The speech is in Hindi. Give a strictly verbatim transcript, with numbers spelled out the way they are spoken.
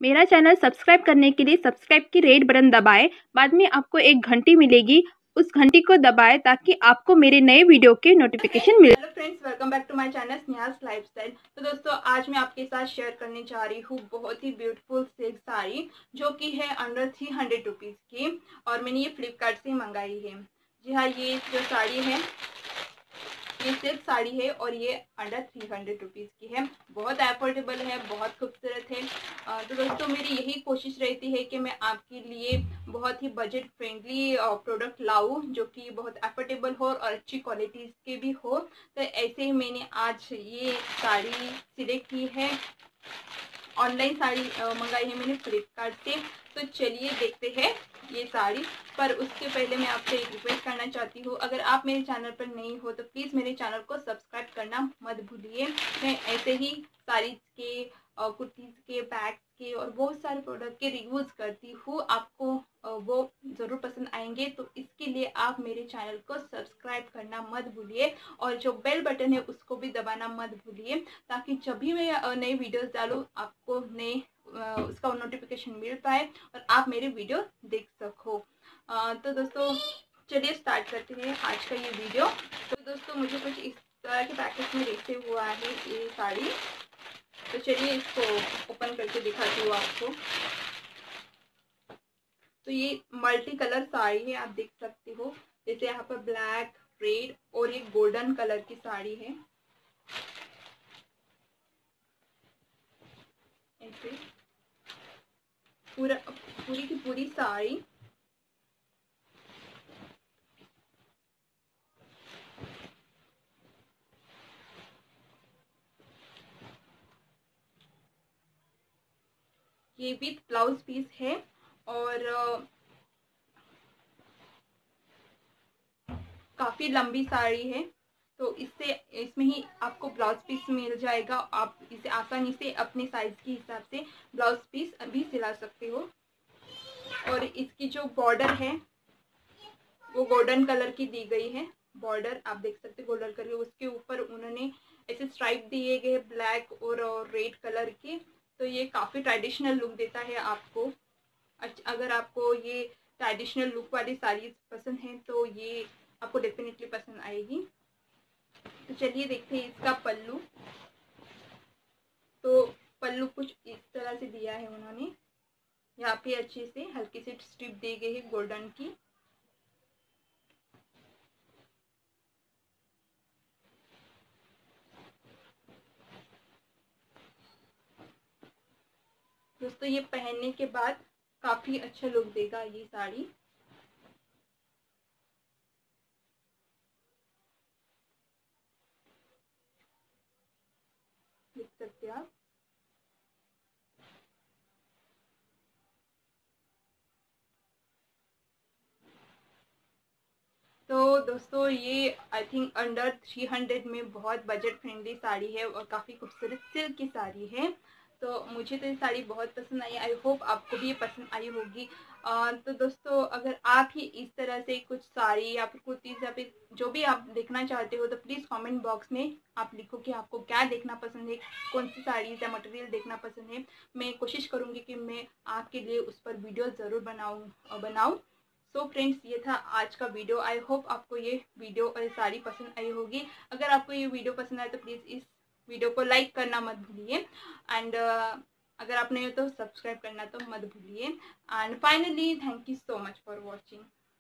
मेरा चैनल सब्सक्राइब करने के लिए सब्सक्राइब की रेड बटन दबाएं। बाद में आपको एक घंटी मिलेगी, उस घंटी को दबाएं ताकि आपको मेरे नए वीडियो के नोटिफिकेशन मिले। Hello friends, welcome back to my channel Sneha's lifestyle. तो दोस्तों, आज मैं आपके साथ शेयर करने जा रही हूँ बहुत ही ब्यूटीफुल सिल्क साड़ी जो कि है अंडर थ्री हंड्रेड रुपीज़ की, और मैंने ये फ्लिपकार्ट से मंगाई है। जी हाँ, ये जो साड़ी है ये सिल्क साड़ी है और ये अंडर थ्री हंड्रेड रुपीज़ की है। बहुत अफोर्डेबल है, बहुत खूबसूरत है। तो दोस्तों, मेरी यही कोशिश रहती है कि मैं आपके लिए बहुत ही बजट फ्रेंडली प्रोडक्ट लाऊं जो कि बहुत अफोर्डेबल हो और अच्छी क्वालिटी के भी हो। तो ऐसे ही मैंने आज ये साड़ी सिलेक्ट की है। ऑनलाइन साड़ी मंगाई है मैंने फ्लिपकार्ट से। तो चलिए देखते हैं ये साड़ी। पर उससे पहले मैं आपसे एक रिक्वेस्ट करना चाहती हूँ, अगर आप मेरे चैनल पर नहीं हो तो प्लीज़ मेरे चैनल को सब्सक्राइब करना मत भूलिए। मैं ऐसे ही साड़ीज़ के, कुर्तीज़ के, बैग्स के और बहुत सारे प्रोडक्ट के रिव्यूज़ करती हूँ। आपको वो ज़रूर पसंद आएंगे, तो इसके लिए आप मेरे चैनल को सब्सक्राइब करना मत भूलिए और जो बेल बटन है उसको भी दबाना मत भूलिए, ताकि जब भी मैं नई वीडियोस डालूँ आपको नए उसका नोटिफिकेशन मिल पाए और आप मेरे वीडियो देख सको। तो दोस्तों, चलिए स्टार्ट करते हैं आज का ये वीडियो। तो दोस्तों, मुझे कुछ इस तरह के पैकेट में रिसीव हुआ है ये साड़ी। तो चलिए इसको ओपन करके दिखाती हूँ आपको। तो ये मल्टी कलर साड़ी है, आप देख सकते हो। जैसे यहाँ पर ब्लैक, रेड और ये गोल्डन कलर की साड़ी है। ऐसे पूरा पूरी की पूरी साड़ी ये विथ ब्लाउज पीस है और काफ़ी लंबी साड़ी है। तो इससे इसमें ही आपको ब्लाउज पीस मिल जाएगा। आप इसे आसानी से अपने साइज के हिसाब से ब्लाउज पीस अभी सिला सकते हो। और इसकी जो बॉर्डर है वो गोल्डन कलर की दी गई है। बॉर्डर आप देख सकते हो गोल्डन कलर, उसके ऊपर उन्होंने ऐसे स्ट्राइप दिए गए ब्लैक और रेड कलर के। तो ये काफ़ी ट्रेडिशनल लुक देता है आपको। अगर आपको ये ट्रेडिशनल लुक वाली साड़ी पसंद है तो ये आपको डेफिनेटली पसंद आएगी। तो चलिए देखते हैं इसका पल्लू। तो पल्लू कुछ इस तरह से दिया है उन्होंने। यहाँ पे अच्छे से हल्की सी स्ट्रिप दी गई है गोल्डन की। दोस्तों, ये पहनने के बाद काफ़ी अच्छा लुक देगा ये साड़ी। देख सकते हैं आप। तो दोस्तों, ये I think under three hundred में बहुत बजट फ्रेंडली साड़ी है और काफ़ी खूबसूरत सिल्क की साड़ी है। तो मुझे तो ये साड़ी बहुत पसंद आई। आई होप आपको भी ये पसंद आई होगी। आ, तो दोस्तों, अगर आप ही इस तरह से कुछ साड़ी या फिर कुर्तीज़ या फिर जो भी आप देखना चाहते हो तो प्लीज़ कमेंट बॉक्स में आप लिखो कि आपको क्या देखना पसंद है, कौन सी साड़ीज़ या मटेरियल देखना पसंद है। मैं कोशिश करूँगी कि मैं आपके लिए उस पर वीडियो ज़रूर बनाऊँ बनाऊँ सो फ्रेंड्स, ये था आज का वीडियो। आई होप आपको ये वीडियो और साड़ी पसंद आई होगी। अगर आपको ये वीडियो पसंद आए तो प्लीज़ इस वीडियो को लाइक करना मत भूलिए। एंड uh, अगर आप नहीं हो तो सब्सक्राइब करना तो मत भूलिए। And finally, thank you so much for watching.